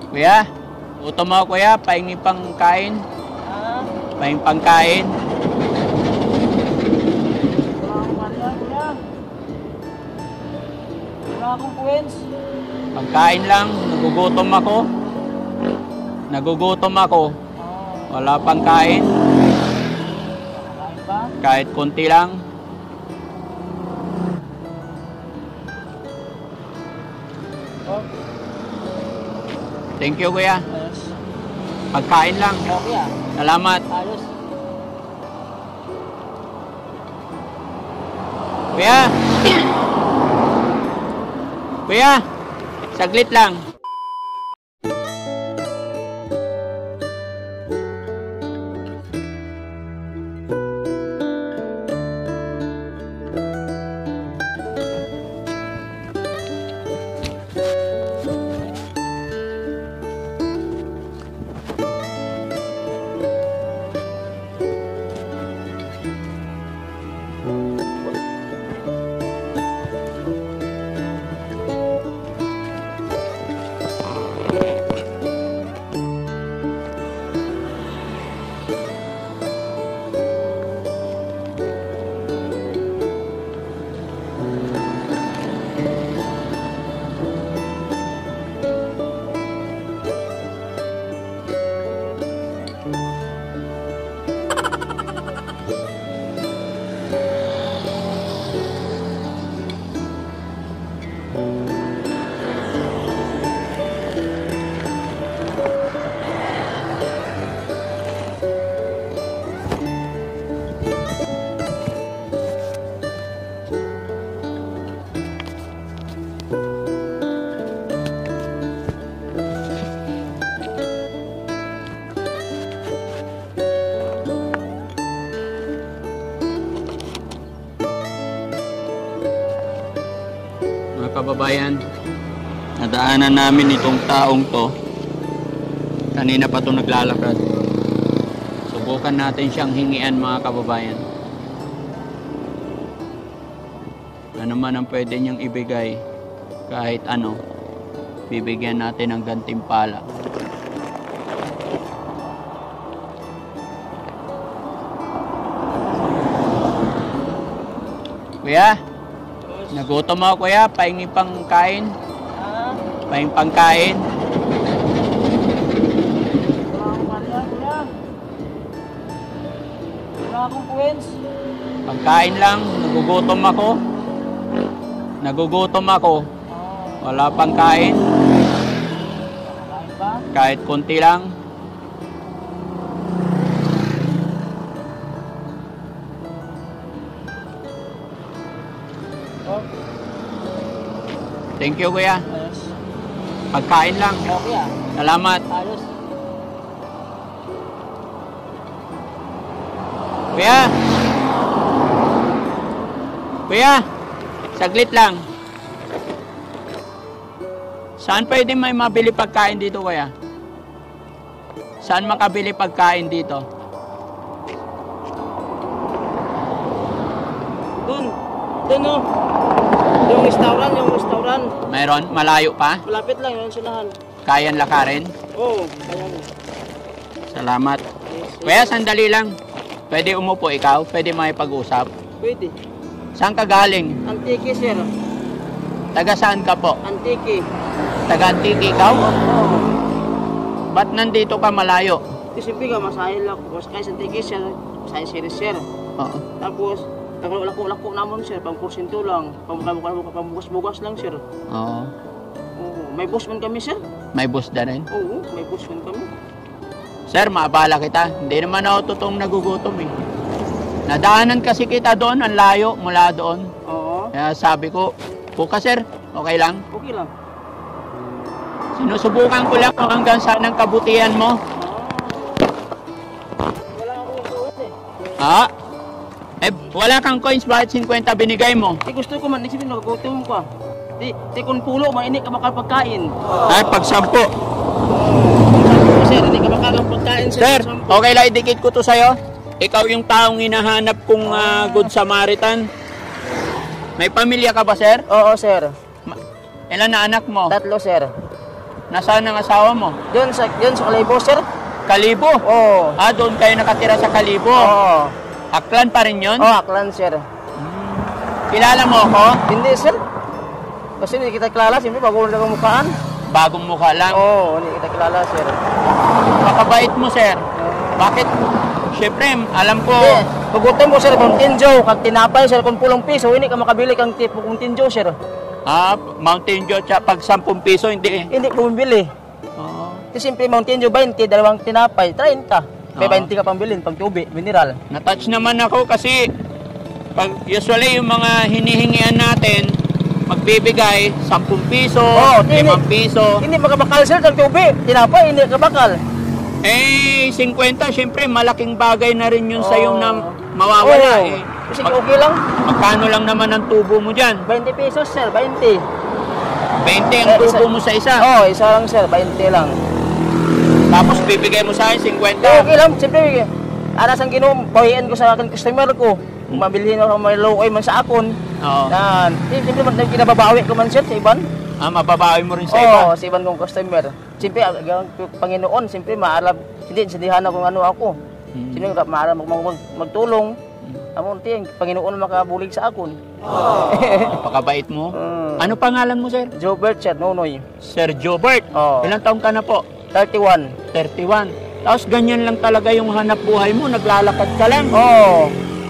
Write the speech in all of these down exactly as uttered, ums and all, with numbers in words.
Kuya, gutom ako kuya, pahingi pang kain. Ah, Pahingi pang kain. wala akong kanya, kuya. Wala akong coins. Pagkain lang, nagugutom ako. Nagugutom ako. Oh, Wala pang kain. kakain ba? Kahit konti lang. Oh, Thank you kuya. ayos. Pagkain lang. Okay ah. Salamat. Ayos. Kuya! Kuya! Saglit lang. Mga kababayan, nadaanan namin itong taong to. Kanina pa ito naglalakad. Subukan natin siyang hingian mga kababayan. Ano man ang pwede niyang ibigay, kahit ano, bibigyan natin ng gantimpala. Kuya, nagutom ako kuya, pahingi pang kain. Ah, Pahingi pang kain. wala akong kanya, kuya. Wala akong coins. Pagkain lang, nagugutom ako. Nagugutom ako. Oh, Wala pang kain. kakain ba? Kahit konti lang. Oh, Thank you kuya. ayos. Pagkain lang. Okay ah. Salamat. Ayos. Kuya! Kuya! Saglit lang. Saan pwede may mabili pagkain dito kuya? Saan makabili pagkain dito? Doon. Doon oh. Yung restaurant, yung restaurant. Mayroon? Malayo pa? Malapit lang yung sinahan. Kayan lakarin? Oo, oh, ayan. Salamat. Yes, Kuya, sandali lang. Pwede umupo ikaw? Pwede makipag-usap? pwede. Saan ka galing? Antiki, sir. Taga saan ka po? Antiki. Taga Antique ikaw? Oo. Ba't nandito ka malayo? Isipin ka, masahin lang. Mas kaya sa Antiki, sir. Masahin series, sir. Oo. Tapos, lako-lako naman, sir. Pang porsyento lang. Pambugas-bugas lang, sir. Oo. Oo. May boss man kami, sir. May bus na rin. Oo, may boss man kami. Sir, maabala kita. Hindi naman ako totoong nagugutom eh. Nadaanan kasi kita doon, ang layo mula doon. Oo. Kaya sabi ko, buka sir, okay lang. Okay lang. Sinusubukan ko lang kung hanggang saan ang kabutihan mo. Wala akong coins eh. Ha? Eh, wala kang coins, bakit fifty binigay mo? Di gusto ko man, isipin, nagkutom ka. Di, di kung pulo, mainit ka makapagkain. Ay, pag sampo. Sir, hindi ka makakang pagkain, sir. Sir, Sampo. okay lang idikit ko to sa'yo. Ikaw yung taong hinahanap kong ah, Good Samaritan. May pamilya ka ba, sir? Oo, sir. Ma- Ilan na anak mo? Tatlo, sir. Nasaan ang asawa mo? Doon sa, doon sa Kalibo, sir. Kalibo? Oo. Ah, doon kayo nakatira sa Kalibo? Oo. Aklan pa rin yun? Oo, Aklan, sir. Kilala mo ako? Hindi, sir. Kasi hindi kita kilala, siyempre bago ulit akong mukhaan. Bagong mukha lang? Oo, hindi kita kilala, sir. Makabait mo, sir. Bakit? Siyempre, alam ko... Hindi, pagutom mo, sir, kung tinjo, kag tinapay, sir, kung pulong piso, hindi ka makabili kang tipo kung tinjo, sir. Ah, Mountain Dew, tsaka pag sampung piso, hindi eh. Hindi ko bumili. Oo. Kasi siyempre, Mountain Dew, twenty, dalawang tinapay, thirty. May Oo. twenty ka pang bilhin, pang tubi, mineral. Na-touch naman ako kasi pag usually yung mga hinihingian natin, magbibigay sampung piso, Oo, limang hindi. piso. Hindi makabakal, sir, ng tubi. Tinapay, hindi kabakal. Eh, fifty, syempre malaking bagay na rin yun Oo. sa yung na mawawala Oo. eh. Kasi Mag- okay lang. magkano lang naman ang tubo mo dyan? twenty pesos, sir, twenty. twenty ang Eh, tubo isa- mo sa isa. Oo, oh, isa lang, sir, twenty lang. Tapos bibigay mo sa akin fifty. Eh, okay lang, siyempre, aras ang ginom, pawiin ko sa akin customer ko. Kung mabilhin ako may low oil man sa akon. Oo. Yan. Eh, siyempre, man, kinababawi ko man, sir, sa iban. Ah, mababawi mo rin sa Oo, iba. sa iban kong customer. Siyempre, ang ang Panginoon, siyempre, maalam, hindi, sindihan ako ano ako. Hmm. Siyempre, maalam mag, mag, magtulong. Amon, ting, Panginoon makabulig sa akon. Napakabait mo. Mm. Ano pangalan mo, sir? Jobert, sir, Nonoy. Sir Jobert. Oo. Ilang taong ka na po? thirty-one. thirty-one. Tapos ganyan lang talaga yung hanap buhay mo, naglalakad ka lang. Oo.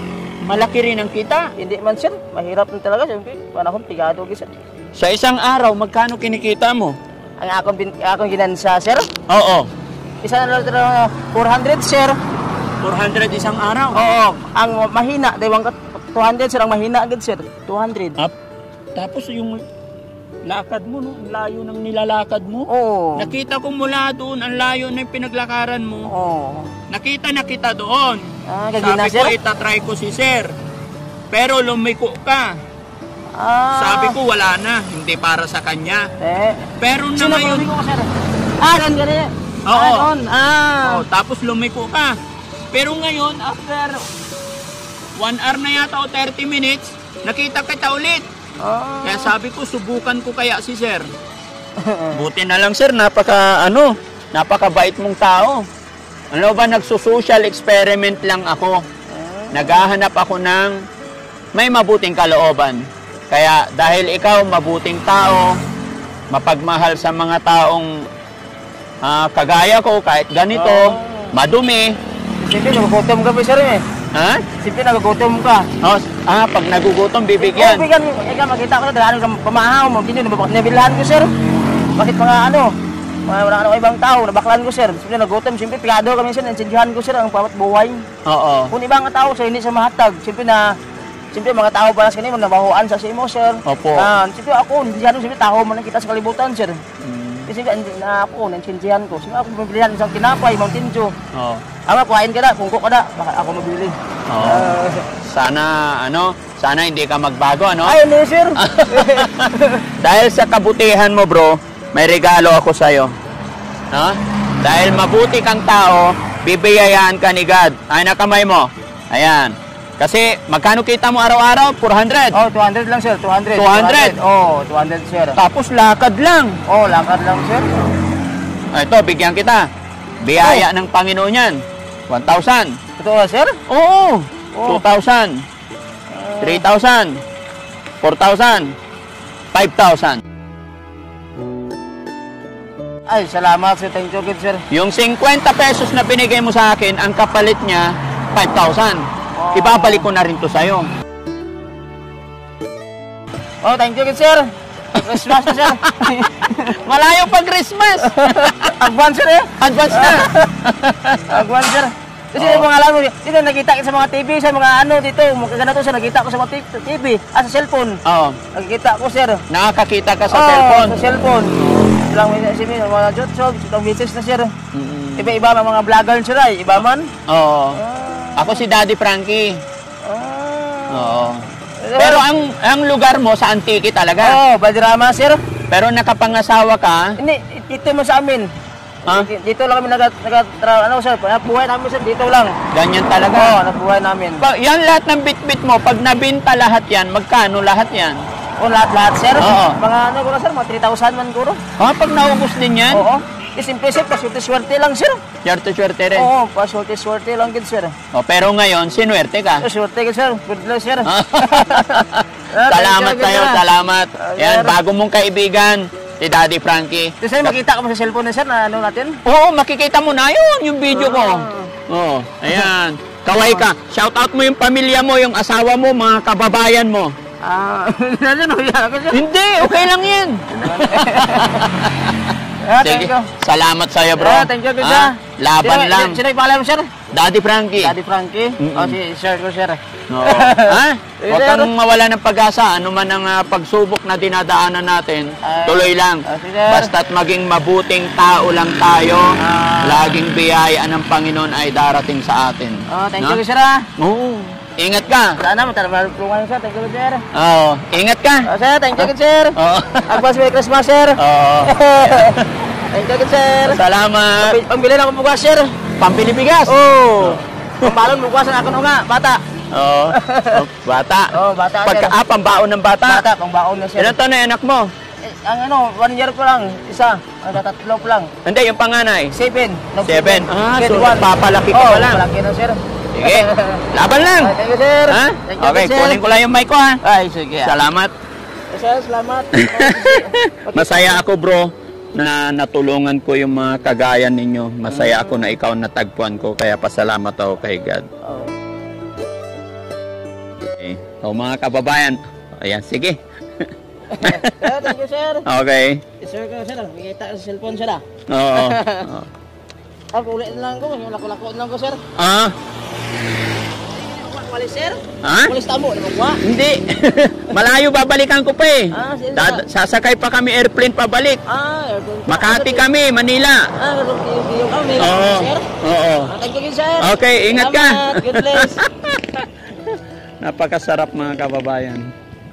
Malaki rin ang kita. Hindi man, sir. Mahirap na talaga, siyempre. Panahon, pigado, sir. Sa isang araw, magkano kinikita mo? Ang akong, bin- akong ginansa, sir. Oo. Isa na lang talaga, four hundred, sir. four hundred isang araw. Oo. Ang mahina, diwang ka, two hundred, sir. Ang mahina agad, sir. two hundred. Up. Tapos yung lakad mo, no? Ang layo ng nilalakad mo. Oo. Nakita ko mula doon, ang layo na yung pinaglakaran mo. Oo. Nakita na kita doon. Ah, Sabi kagina, ko, sir. itatry ko si sir. Pero lumiko ka. Ah. Sabi ko, wala na. Hindi para sa kanya. Eh. Pero na Sino ngayon... ko, sir? Ah, doon ka rin. Oo. Ah, doon. Ah. Oh, tapos lumiko ka. Pero ngayon, after one hour na yata o thirty minutes, nakita kita ulit. Ah. Kaya sabi ko, subukan ko kaya si sir. Buti na lang sir, napaka ano, napakabait mong tao. Ano ba, nagso-social experiment lang ako. Naghahanap ako ng may mabuting kalooban. Kaya dahil ikaw mabuting tao, mapagmahal sa mga taong ah, kagaya ko, kahit ganito, madumi. Siyempre, nagugutom ka pa, sir, eh. Ha? Siyempre, nagugutom ka. Oh, ah, pag nagugutom, bibigyan. Oh, bigyan. Ikaw, makita ko na, dalahan ka pamahaw mo. Hindi, nabilhan ko, sir. Bakit mga ano, mga wala ano, ibang tao, nabaklan ko, sir. Siyempre, nagutom. Siyempre, pigado kami, sir. Nansindihan ko, sir, ang pawat buhay. Oo. Kung ibang tao, sir, hindi sa mahatag. Siyempre, na, siyempre, mga tao para sa kanimo, nabahuan sa simo, sir. Opo. Ah, siyempre, ako, hindi ano, siyempre, tao mo na kita sa kalibutan, sir. Mm. Kasi hindi na ako, nansindihan ko. Siyempre, ako, pabilihan isang tinapay, Mountain Dew. Oo. Ama, kuhain ka na, kungko ka na, baka ako mabili. Oo. Ah, Sana, ano, sana hindi ka magbago, ano? ay, no, sir. Dahil sa kabutihan mo, bro, may regalo ako sa'yo. No? Dahil mabuti kang tao, bibiyayaan ka ni God. Ay, nakamay mo. Ayan. Kasi, magkano kita mo araw-araw? four hundred. Oh, two hundred lang, sir. two hundred. two hundred? Oh, two hundred, sir. Tapos, lakad lang. Oh, lakad lang, sir. Ah, ito, bigyan kita. Biyaya ng Panginoon yan. one thousand. Totoo, sir? Oo. Oh. two thousand. three thousand. four thousand. five thousand. Ay, salamat, sir. Thank you, sir. Yung fifty pesos na binigay mo sa akin, ang kapalit niya, five thousand. Oh. Ibabalik ko na rin to sa'yo. Oh, thank you, sir. Christmas na, sir. Malayo pag Christmas. Advance, sir, eh. Advance na. Advance, sir. Kasi Oh. yung mga alam mo, dito nakita ko sa mga T V, sa mga ano dito, mga ganito, sir, nakita ko sa mga T V, ah, sa cellphone. Oo. Nakikita ko, sir. Nakakakita ka sa Oh, cellphone. Sa cellphone. Ilang minutes, sir, mga jotsog, ilang minutes na, sir. Mm-mm. Iba-iba ang mga vlogger, sir, ay. Iba man. Oo. Ah. Ako si Daddy Frankie. Ah. Oo. Pero ang ang lugar mo sa Antique talaga. Oh, Badirama, sir. Pero nakapangasawa ka. Hindi, dito mo sa amin. Ha? Dito lang kami nag, nag ano, sir, nabuhay namin, sir, dito lang. Ganyan Oo, talaga. nabuhay namin. Pa, yan lahat ng bit-bit mo, pag nabinta lahat yan, magkano lahat yan? O lahat-lahat, sir. Oo. Mga ano ko sir, mga three thousand man ko. Ha, pag naubos din yan? Oo. Eh, simple sir, paswerte-swerte lang, sir. Swerte-swerte rin. Oo, paswerte-swerte lang din, sir. O, pero ngayon, sinuwerte ka. Swerte ka, sir. Good luck, sir. Salamat sa'yo, salamat. Ah, Yan, sir. bago mong kaibigan, si Daddy Frankie. Ito, sir, makita ko mo sa cellphone na, sir, na ano natin. Oo, makikita mo na yun, yung video ko. Ah. Oo, ayan. Kaway ka. Shout out mo yung pamilya mo, yung asawa mo, mga kababayan mo. Ah, ano, nahiya ako, sir. Hindi, okay lang yan. Ah, thank Sige, you. salamat sa'yo, bro. Ah, thank you, good Ah, sir. laban Sino- lang. Sino yung pangalan mo, sir? Daddy Frankie. Daddy Frankie? Mm-mm. O, si sir ko, sir. Oo. Ha? Eh, Huwag sir. kang mawala ng pag-asa. Ano man ang ah, pagsubok na dinadaanan natin, Ay. tuloy lang. Ah, sige, sir. Basta't maging mabuting tao lang tayo, Ah. laging biyaya ng Panginoon ay darating sa atin. Oh, thank No? you, sir, ah. Oo. Ingat ka. Sana mo, tara, tulungan, sir. Thank you, sir. Oo. Ingat ka. Oh, sir, thank you, sir. Oo. Advance Merry Christmas, sir. Oo. Thank you, sir. Salamat. Pambi- Pambili na akong bugas, sir. Pambili bigas. Oh. Pambalon bugas na ako nung nga, bata. Oo. Oh, bata. Oh, bata, Pagka, sir. ah, pambaon ng bata. Bata, pangbaon na, sir. Ilan taon na yung anak mo? Eh, ang ano, one year ko lang, isa. Ang tatlo ko lang. Hindi, yung panganay. Seven. Nag- Seven. Ah, Grade so one. papalaki ka Oh, pa lang. palaki na, sir. Sige. Laban lang. Ah, thank you, sir. Ha? Thank you, Okay, sir. kunin ko lang yung mic ko ha. Ay, sige. Salamat. Eh, sir, salamat. Masaya ako bro na natulungan ko yung mga kagaya ninyo. Masaya ako na ikaw natagpuan ko kaya pasalamat ako kay God. Oh. Okay. So mga kababayan, ayan sige. Sir, thank you, sir. Okay. Eh, Sir, ko, sir. Makikita sa cellphone, sir, ah. Oo. Oo. Ah, ulit na lang ko. Yung lako-lako na lang ko, sir. Ah, Walis, sir. ha? Walis tamo. Ano ba? Hindi. Malayo babalikan ko pa eh. Ah, sige. Dad- sasakay pa kami airplane pabalik. Ah, aircon. Makati kami, Manila. Ah, yung kami. Oo. Sir. Oo. Ah, thank you, sir. Okay, ingat ka. Salamat. God bless. Napakasarap mga kababayan.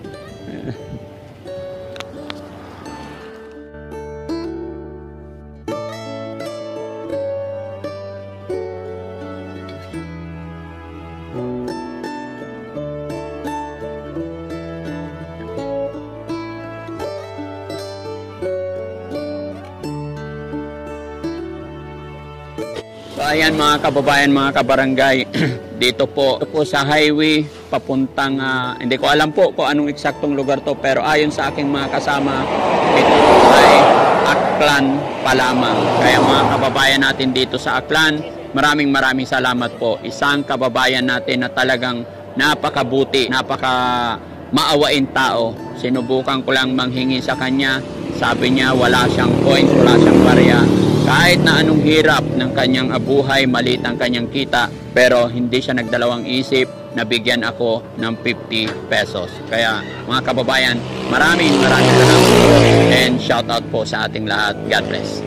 So ayan mga kababayan, mga kabarangay, dito po, ito po sa highway papuntang, ah, hindi ko alam po kung anong eksaktong lugar to, pero ayon sa aking mga kasama, ito po ay Aklan pa lamang. Kaya mga kababayan natin dito sa Aklan, maraming maraming salamat po. Isang kababayan natin na talagang napakabuti, napaka maawain tao. Sinubukan ko lang manghingi sa kanya. Sabi niya wala siyang coins, wala siyang barya. Kahit na anong hirap ng kanyang buhay, maliit ang kanyang kita, pero hindi siya nagdalawang isip, nabigyan ako ng fifty pesos. Kaya mga kababayan, maraming maraming salamat po and shout out po sa ating lahat. God bless.